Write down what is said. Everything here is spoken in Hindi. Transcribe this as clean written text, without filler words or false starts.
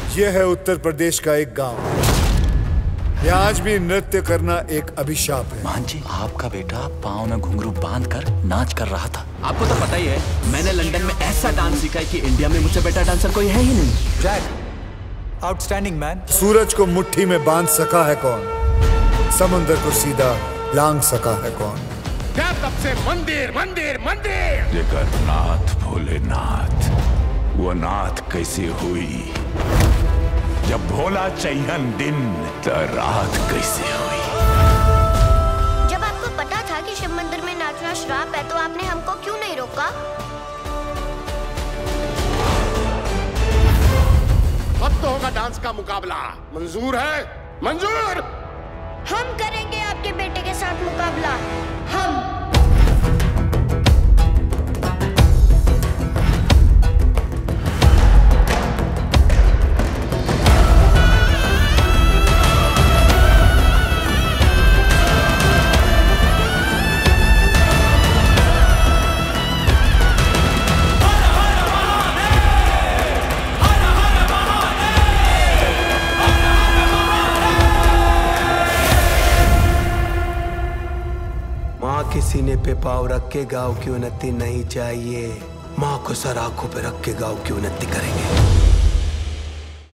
यह है उत्तर प्रदेश का एक गांव। यहाँ आज भी नृत्य करना एक अभिशाप है। मान जी, आपका बेटा पाँव में घुंघरू बांध कर नाच कर रहा था। आपको तो पता ही है, मैंने लंदन में ऐसा डांस सीखा है कि इंडिया में मुझसे बेटा डांसर कोई है ही नहीं। Jack, outstanding man. सूरज को मुट्ठी में बांध सका है कौन? समंदर को सीधा लांग सका है कौन? क्या तब से मंदिर मंदिर मंदिर। जगन्नाथ भोलेनाथ, वो नाथ कैसे हुई? जब भोला चैहन दिन तो रात कैसे हुई? जब आपको पता था कि शिव मंदिर में नाचना श्राप है, तो आपने हमको क्यों नहीं रोका? अब तो होगा डांस का मुकाबला। मंजूर है? मंजूर। हम करेंगे आपके बेटे के साथ मुकाबला। हम। माँ के सीने पे पाँव रख के गाँव की उन्नति नहीं चाहिए, माँ को सर आंखों पे रख के गाँव की उन्नति करेंगे।